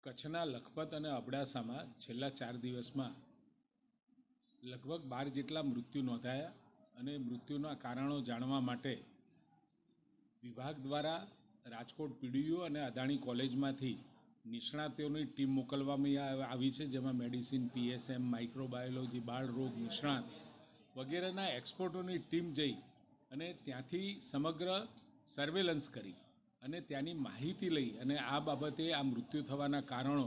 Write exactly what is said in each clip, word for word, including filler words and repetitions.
કચ્છના લખપત અને અબડાસામાં છેલ્લા ચાર દિવસમાં લગભગ બાર જેટલા મૃત્યુ નોંધાયા અને મૃત્યુના કારણો જાણવા માટે વિભાગ દ્વારા રાજકોટ પીડીયુ અને અદાણી કોલેજમાંથી નિષ્ણાતોની ટીમ મોકલવામાં આવી છે, જેમાં મેડિસિન, પીએસએમ, માઇક્રોબાયોલોજી, બાળ રોગ નિષ્ણાત વગેરેના એક્સપર્ટોની ટીમ જઈ અને ત્યાંથી સમગ્ર સર્વેલન્સ કરી અને ત્યાંની માહિતી લઈ અને આ બાબતે આ મૃત્યુ થવાના કારણો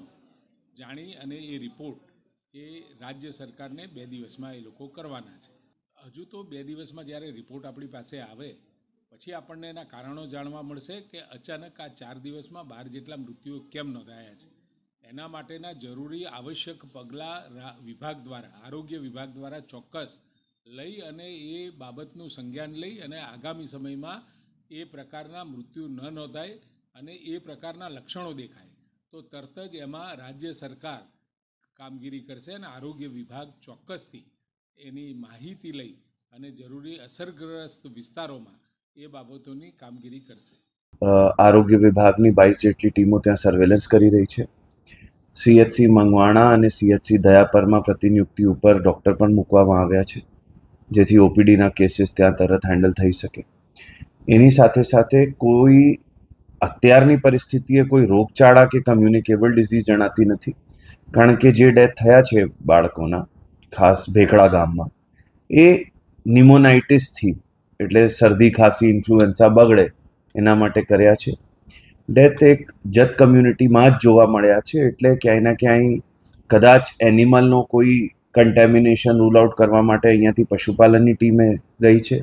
જાણી અને એ રિપોર્ટ એ રાજ્ય સરકારને બે દિવસમાં એ લોકો કરવાના છે. હજુ તો બે દિવસમાં જ્યારે રિપોર્ટ આપણી પાસે આવે પછી આપણને એના કારણો જાણવા મળશે કે અચાનક આ ચાર દિવસમાં બાર જેટલા મૃત્યુઓ કેમ નોંધાયા છે. એના માટેના જરૂરી આવશ્યક પગલાં વિભાગ દ્વારા, આરોગ્ય વિભાગ દ્વારા ચોક્કસ લઈ અને એ બાબતનું સંજ્ઞાન લઈ અને આગામી સમયમાં એ પ્રકારના મૃત્યુ ન નોંધાય અને એ પ્રકારના લક્ષણો દેખાય તો તરત જ એમાં રાજ્ય સરકાર કામગીરી કરશે અને આરોગ્ય વિભાગ ચોક્કસથી એની માહિતી લઈ અને જરૂરી અસરગ્રસ્ત વિસ્તારોમાં એ બાબતોની કામગીરી કરશે. આરોગ્ય વિભાગની બાવીસ જેટલી ટીમો ત્યાં સર્વેલન્સ કરી રહી છે. સીએચસી મંગવાણા અને સીએચસી દયાપરમાં પ્રતિનિયુક્તિ ઉપર ડૉક્ટર પણ મૂકવામાં આવ્યા છે, જેથી ઓપીડીના કેસીસ ત્યાં તરત હેન્ડલ થઈ શકે. એની સાથે સાથે કોઈ અત્યારની પરિસ્થિતિએ કોઈ રોગચાળા કે કમ્યુનિકેબલ ડિઝીઝ જણાતી નથી, કારણ કે જે ડેથ થયા છે બાળકોના, ખાસ ભેખડા ગામમાં, એ નિમોનાઇટિસથી એટલે શરદી, ખાંસી, ઇન્ફ્લુએન્ઝા બગડે એના માટે કર્યા છે. ડેથ એક જત કમ્યુનિટીમાં જ જોવા મળ્યા છે, એટલે ક્યાંય ને ક્યાંય કદાચ એનિમલનો કોઈ કન્ટેમિનેશન રૂલ આઉટ કરવા માટે અહીંયાથી પશુપાલનની ટીમે ગઈ છે.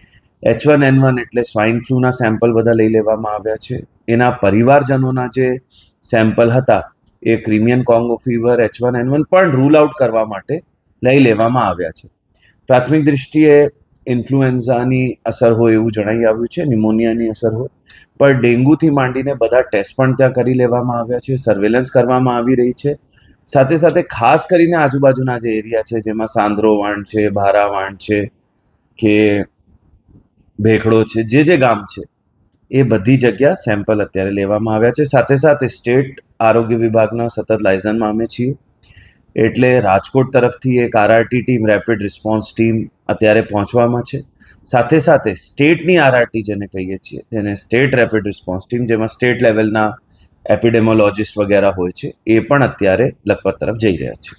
એચ વન એન વન એટલે સ્વાઇન ફ્લૂના સેમ્પલ બધા લઈ લેવામાં આવ્યા છે. એના પરિવારજનોના જે સેમ્પલ હતા એ Crimean Congo fever, H one N one પણ રૂલ આઉટ કરવા માટે લઈ લેવામાં આવ્યા છે. પ્રાથમિક દૃષ્ટિએ ઇન્ફ્લુએન્ઝાની અસર હોય એવું જણાઈ આવ્યું છે, નિમોનિયાની અસર હોય, પણ ડેન્ગ્યુથી માંડીને બધા ટેસ્ટ પણ ત્યાં કરી લેવામાં આવ્યા છે, સર્વેલન્સ કરવામાં આવી રહી છે. સાથે સાથે ખાસ કરીને આજુબાજુના જે એરિયા છે, જેમાં સાંદ્રો વાંડ છે, ભારા વાંડ છે કે ભેખડો છે, જે જે ગામ છે એ બધી જગ્યા સેમ્પલ અત્યારે લેવામાં આવ્યા છે. સાથે સાથે સ્ટેટ આરોગ્ય વિભાગના સતત લાયઝનમાં અમે છીએ, એટલે રાજકોટ તરફથી એક RRT team, rapid response team અત્યારે પહોંચવામાં છે. સાથે સાથે સ્ટેટની આરઆરટી જેને કહીએ છીએ, જેને સ્ટેટ રેપિડ રિસ્પોન્સ ટીમ, જેમાં સ્ટેટ લેવલના એપિડેમોલોજિસ્ટ વગેરે હોય છે, એ પણ અત્યારે લખપત તરફ જઈ રહ્યા છે.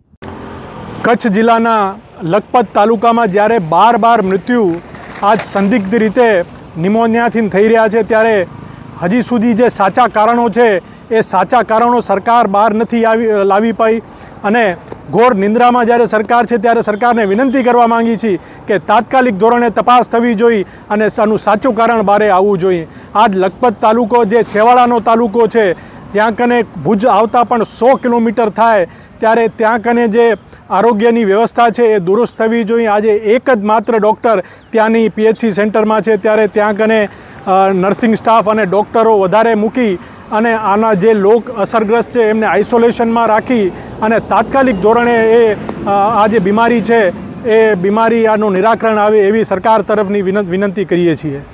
કચ્છ જિલ્લાના લખપત તાલુકામાં જ્યારે બાર બાર મૃત્યુ આજ સંદિગ્ધ રીતે નિમોનિયાથી થઈ રહ્યા છે, ત્યારે હજી સુધી જે સાચા કારણો છે એ સાચા કારણો સરકાર બહાર નથી આવી લાવી પાઈ અને ઘોર નિંદ્રામાં જ્યારે સરકાર છે, ત્યારે સરકારને વિનંતી કરવા માંગી છીએ કે તાત્કાલિક ધોરણે તપાસ થવી જોઈએ અને આનું સાચું કારણ બહાર આવવું જોઈએ. આજ લખપત તાલુકો જે છેવાડાનો તાલુકો છે, જ્યાં કને ભુજ આવતા પણ સો કિલોમીટર થાય, ત્યારે ત્યાં કને જે આરોગ્યની વ્યવસ્થા છે એ દુરુસ્ત થવી જોઈએ. આજે એક જ માત્ર ડૉક્ટર ત્યાંની પીએચસી સેન્ટરમાં છે, ત્યારે ત્યાં કને નર્સિંગ સ્ટાફ અને ડૉક્ટરો વધારે મૂકી અને આના જે લોક અસરગ્રસ્ત છે એમને આઇસોલેશનમાં રાખી અને તાત્કાલિક ધોરણે એ આ જે બીમારી છે એ બીમારી આનું નિરાકરણ આવે એવી સરકાર તરફની વિનંતી કરીએ છીએ.